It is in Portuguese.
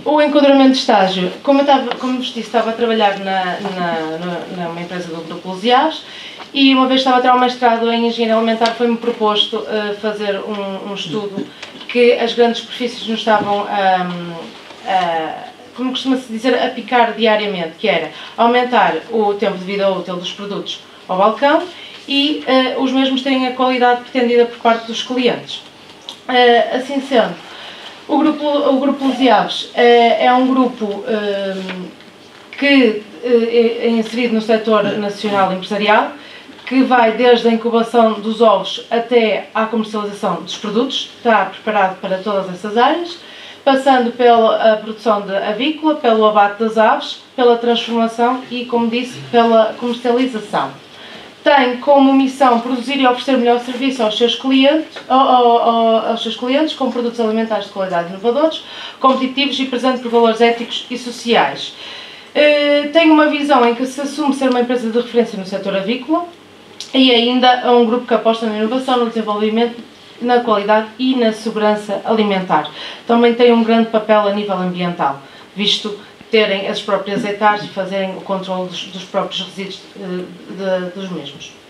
O enquadramento de estágio, como vos disse, estava a trabalhar numa empresa do Grupo Lusiás e uma vez estava a tirar um mestrado em Engenharia Alimentar, foi-me proposto fazer um estudo que as grandes superfícies nos estavam como costuma-se dizer, a picar diariamente, que era aumentar o tempo de vida útil dos produtos ao balcão e os mesmos terem a qualidade pretendida por parte dos clientes. Assim sendo, o Grupo Lusiás é um grupo que é inserido no setor nacional empresarial, que vai desde a incubação dos ovos até à comercialização dos produtos, está preparado para todas essas áreas, passando pela produção avícola, pelo abate das aves, pela transformação e, como disse, pela comercialização. Tem como missão produzir e oferecer melhor serviço aos seus clientes, com produtos alimentares de qualidade inovadores, competitivos e presentes por valores éticos e sociais. Tem uma visão em que se assume ser uma empresa de referência no setor avícola e ainda é um grupo que aposta na inovação, no desenvolvimento, na qualidade e na segurança alimentar. Também tem um grande papel a nível ambiental, visto terem as próprias hectares e fazerem o controle dos próprios resíduos dos mesmos.